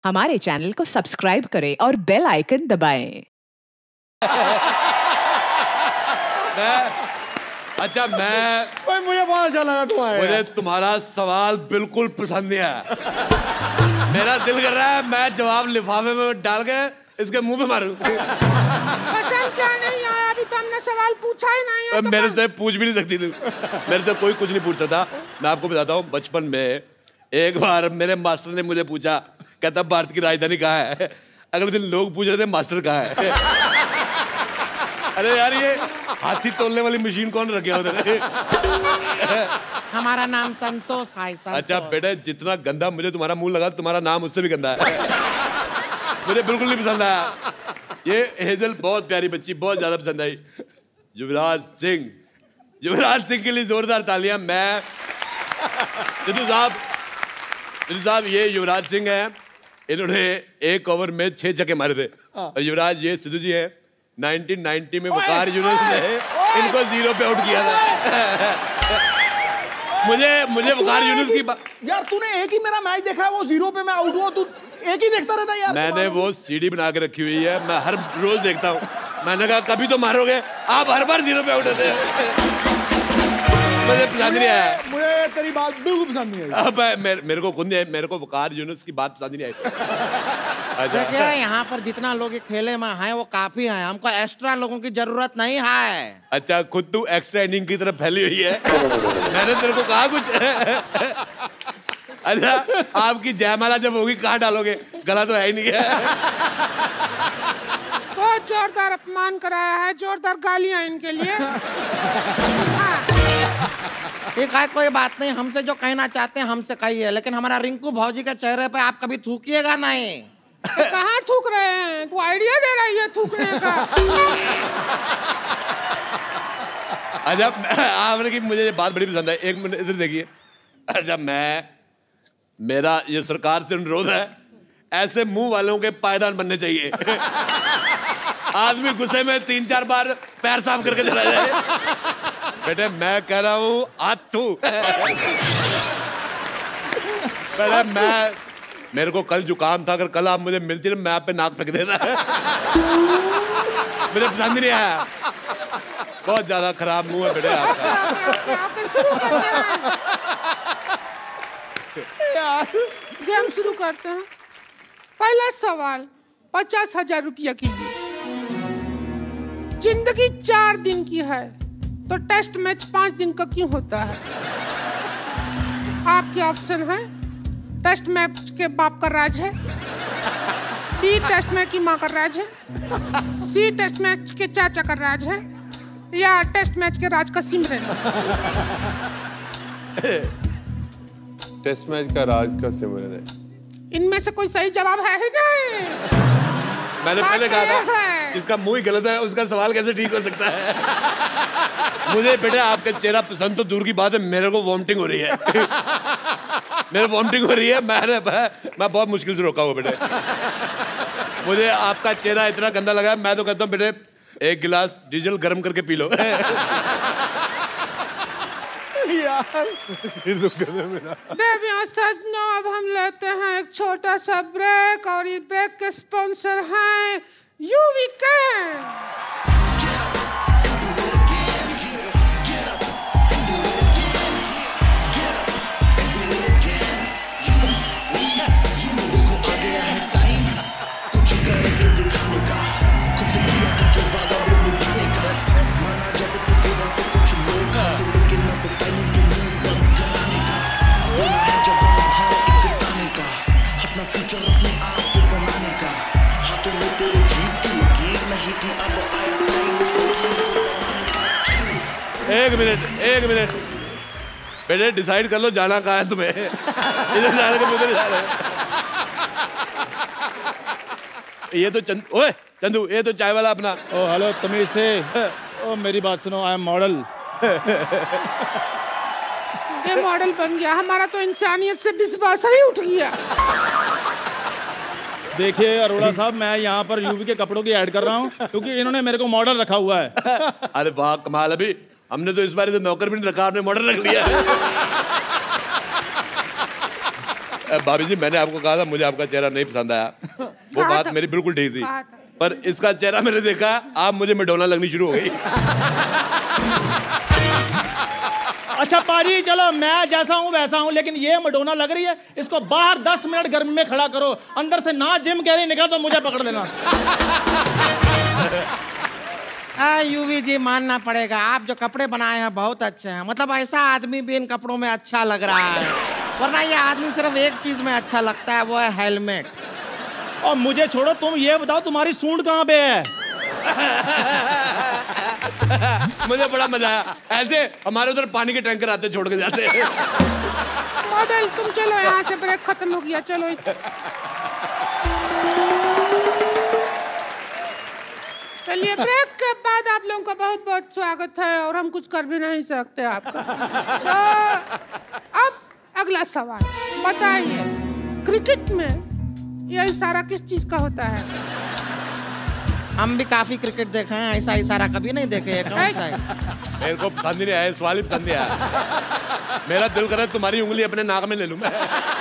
हमारे चैनल को सब्सक्राइब करें और बेल आइकन दबाएं। मैं मुझे बहुत अच्छा लगा तुम्हारा। मुझे तुम्हारा सवाल बिल्कुल पसंद नहीं आया। मेरा दिल कर रहा है मैं जवाब लिफाफे में डाल के इसके मुंह पे मारूं। पसंद क्या नहीं आया? अभी तो हमने सवाल पूछा ही नहीं है। तो मेरे से पूछ भी नहीं सकती तू। मेरे से कोई कुछ नहीं पूछ सकता। मैं आपको बताता हूँ, बचपन में एक बार मेरे मास्टर ने मुझे पूछा, कहता भारत की राजधानी कहाँ है। अगले दिन लोग पूछ रहे थे मास्टर कहाँ है। अरे यार ये हाथी तोलने वाली मशीन कौन रखे उधर? हमारा नाम संतोष है। अच्छा बेटे, जितना गंदा मुझे तुम्हारा मुंह लगा, तुम्हारा नाम उससे भी गंदा है। मुझे बिल्कुल नहीं पसंद आया। ये हेजल बहुत प्यारी बच्ची, बहुत ज्यादा पसंद आई। युवराज सिंह के लिए जोरदार तालियां। मैं सिद्धू साहब ये युवराज सिंह है, इन्होंने एक ओवर में 6 छक्के मारे थे। और युवराज ये सिद्धू जी है, 1990 में वकार यूनुस ने इनको 0 पे आउट किया था। मुझे वकार यूनुस की यार तूने एक ही मेरा मैच देखा है, वो 0 पे मैं आउट हुआ, तू एक ही देखता रहता यार। मैंने वो सीडी बना के रखी हुई है, मैं हर रोज देखता हूँ। मैंने कहा कभी तो मारोगे, आप हर बार 0 पे आउट होते हैं। मुझे पसंद नहीं आया। मुझे तेरी बात बिल्कुल पसंद नहीं आई। अब मेरे को खुद नहीं, मेरे को वकार यूनुस की बात पसंद नहीं आई। देखिए यहाँ पर जितना लोग खेले में हैं वो काफी हैं, हमको एक्स्ट्रा लोगों की जरूरत नहीं है। अच्छा खुद तू एक्स्ट्रा इनिंग की तरफ फैली हुई है। मैंने तेरे को कहा कुछ? अच्छा आपकी जयमाला जब होगी कहाँ डालोगे? गला तो है ही नहीं है। बहुत जोरदार अपमान कराया है, जोरदार गालियां इनके लिए। ठीक है कोई बात नहीं, हमसे जो कहना चाहते हैं हमसे कहिए, लेकिन हमारा रिंकू भौजी के चेहरे पे आप कभी थूकिएगा नहीं। कहाँ थूक रहे हैं? तू आइडिया दे रही है थूकने का। अच्छा आपने की मुझे ये बात बड़ी पसंद है। एक मिनट इधर देखिए। अच्छा मेरा ये सरकार से अनुरोध है, ऐसे मुंह वालों के पायदान बनने चाहिए। आदमी गुस्से में 3-4 बार पैर साफ करके चला जाए। बेटे मैं कह रहा हूँ आथू। मेरे को कल जुकाम था, अगर कल आप मुझे मिलती ना मैं आप पे नाक फेंक देता। मुझे पसंद नहीं आया, बहुत ज्यादा खराब मुंह है बेटे आपका। यार गेम शुरू करते हैं। पहला सवाल 50,000 रुपया के लिए। जिंदगी 4 दिन की है तो टेस्ट मैच 5 दिन का क्यों होता है? आपके ऑप्शन है, टेस्ट मैच के बाप का राज है, बी टेस्ट मैच की माँ का राज है, सी टेस्ट मैच के चाचा का राज है, या टेस्ट मैच के राज का सिमरन। टेस्ट मैच का राज का सिमरन है। इनमें से कोई सही जवाब है क्या? मैंने पहले कहा था इसका मुंह ही गलत है, उसका सवाल कैसे ठीक हो सकता है? मुझे बेटे आपका चेहरा पसंद तो दूर की बात है, मेरे को वॉमिटिंग हो रही है। मेरे वॉमिटिंग हो रही है। मैं बहुत मुश्किल से रोका हुआ बेटे। मुझे आपका चेहरा इतना गंदा लगा, मैं तो कहता हूँ बेटे 1 गिलास डीजल गर्म करके पी लो। यार देवियों सज्जनों, अब हम लेते हैं एक छोटा सा ब्रेक, और ये ब्रेक के स्पॉन्सर हैं यूवीकेंड। एक मिनट बेटे, डिसाइड कर लो जाना कहाँ है तुम्हें। इधर जा रहे उधर जा रहे। ये तो चंदू ये तो चाय वाला अपना। ओ हेलो तमीज से। ओ मेरी बात सुनो, आई एम मॉडल। ये मॉडल बन गया, हमारा तो इंसानियत से विश्वास ही उठ गया। देखिए अरोड़ा साहब, मैं यहाँ पर यूवी के कपड़ों की ऐड कर रहा हूँ क्योंकि इन्होंने मेरे को मॉडल रखा हुआ है। अरे वाह कमाल, अभी हमने तो इस बार से नौकर भी नहीं रखा, आपने मॉडल रख लिया है। भाभी जी मैंने आपको कहा था मुझे आपका चेहरा नहीं पसंद आया, वो बात मेरी बिल्कुल ठीक थी, पर इसका चेहरा मैंने देखा, आप मुझे मैडोना लगनी शुरू हो गई। अच्छा पाजी चलो मैं जैसा हूँ वैसा हूँ, लेकिन ये मैडोना लग रही है, इसको बाहर 10 मिनट गर्मी में खड़ा करो, अंदर से ना जिम कह रही निकला तो मुझे पकड़ लेना। यूवी जी मानना पड़ेगा, आप जो कपड़े बनाए हैं बहुत अच्छे हैं, मतलब ऐसा आदमी भी इन कपड़ों में अच्छा लग रहा है, वरना ये आदमी सिर्फ एक चीज में अच्छा लगता है, वो है हेलमेट। और मुझे छोड़ो, तुम ये बताओ तुम्हारी सूंड कहाँ पे है? मुझे बड़ा मजा आया, ऐसे हमारे उधर पानी के टैंकर आते छोड़ के जाते हैं। मॉडल तुम चलो यहाँ से, ब्रेक खत्म हो गया, चलो। चलिए ब्रेक के बाद आप लोगों का बहुत बहुत स्वागत है, और हम कुछ कर भी नहीं सकते आपका। तो अब अगला सवाल बताइए, क्रिकेट में यह इशारा किस चीज का होता है? हम भी काफी क्रिकेट देखे हैं, ऐसा इशारा कभी नहीं देखे। कौन सा है? मेरे को पसंद ही नहीं आया, सवाल ही पसंद नहीं आया। मेरा दिल कर रहा है तुम्हारी उंगली अपने नाक में ले लूं मैं।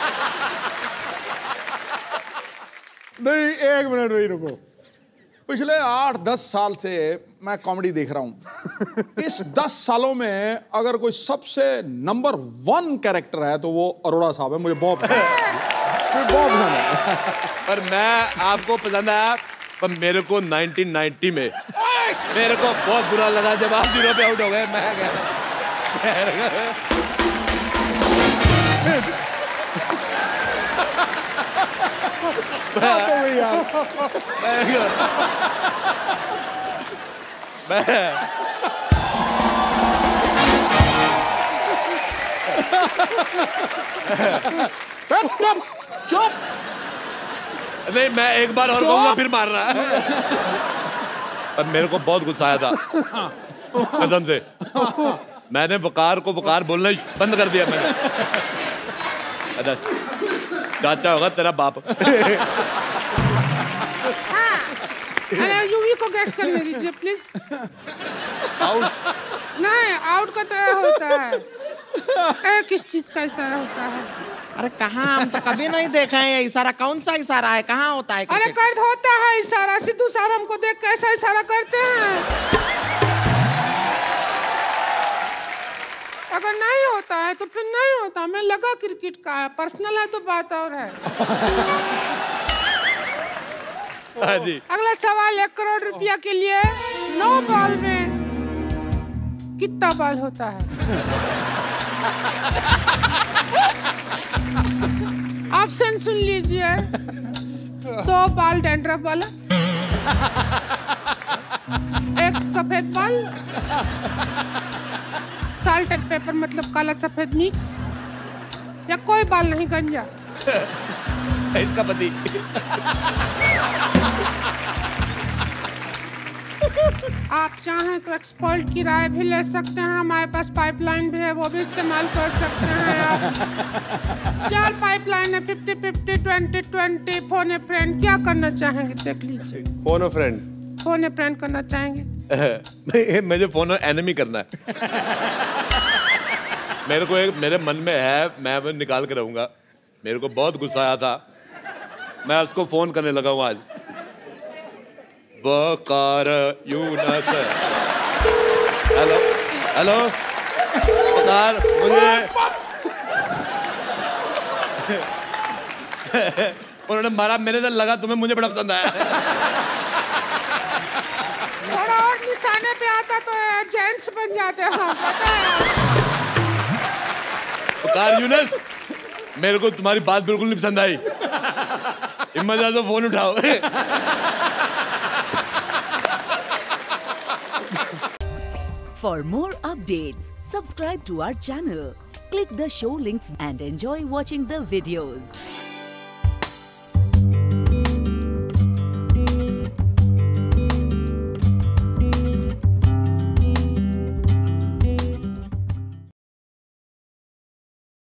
नहीं, एक मिनट वही रुको। पिछले 8-10 साल से मैं कॉमेडी देख रहा हूं। इस 10 सालों में अगर कोई सबसे नंबर 1 कैरेक्टर है तो वो अरोड़ा साहब है। मुझे बहुत पसंद है। पर मैं आपको पसंद आया, पर मेरे को 1990 में मेरे को बहुत बुरा लगा जब आप 0 पे आउट हो गए। मैं क्या चुप। नहीं, मैं एक बार और कहूंगा फिर मारना है। पर मेरे को बहुत गुस्सा आया था कसम से। मैंने वकार को वकार बोलना ही बंद कर दिया मैंने। अच्छा चाचा होगा तेरा बाप। अरे यूवी को गैस करने दीजिए प्लीज। आउट नहीं, आउट का तो होता है। किस चीज का इशारा होता है? अरे कहाँ, हम तो कभी नहीं देखा है ये इशारा। कौन सा इशारा है, कहाँ होता है? अरे कर होता है इशारा, सिद्धू साहब हमको देख कैसा इशारा करते हैं। अगर नहीं होता है तो फिर नहीं होता। मैं लगा क्रिकेट का है, पर्सनल है तो बात और है। हाँ जी। अगला सवाल 1 करोड़ रुपया के लिए। 9 बॉल में कितना बॉल होता है? ऑप्शन सुन लीजिए। 2 बॉल डैंड्रफ वाला, 1 सफेद बॉल, साल्ट एंड पेपर मतलब काला सफेद मिक्स, या कोई बॉल नहीं गंजा। इसका पति। आप चाहें तो एक्सपर्ट की राय भी ले सकते हैं, हमारे पास पाइपलाइन भी है, वो भी इस्तेमाल कर सकते हैं आप। 4 पाइपलाइन है, 50-50, 20-20, फोन ए फ्रेंड। क्या करना चाहेंगे देख लीजिए। Phone a friend. Phone a friend करना चाहेंगे? मुझे फोन एनिमी करना है। मेरे को एक मेरे मन में है, मैं वो निकाल के रहूंगा। मेरे को बहुत गुस्सा आया था, मैं उसको फोन करने लगा हूँ आज। वकार यूनस। हेलो हेलो वकार, मुझे उन्होंने मारा, मेरे से लगा तुम्हें मुझे बड़ा पसंद आया। थोड़ा और निशाने पे आता तो जेंट्स बन जाते हैं, पता है। वकार यूनस, मेरे को तुम्हारी बात बिल्कुल नहीं पसंद आई। हिम्मत है तो फोन उठाओ। For more updates, subscribe to our channel, click the show links and enjoy watching the videos.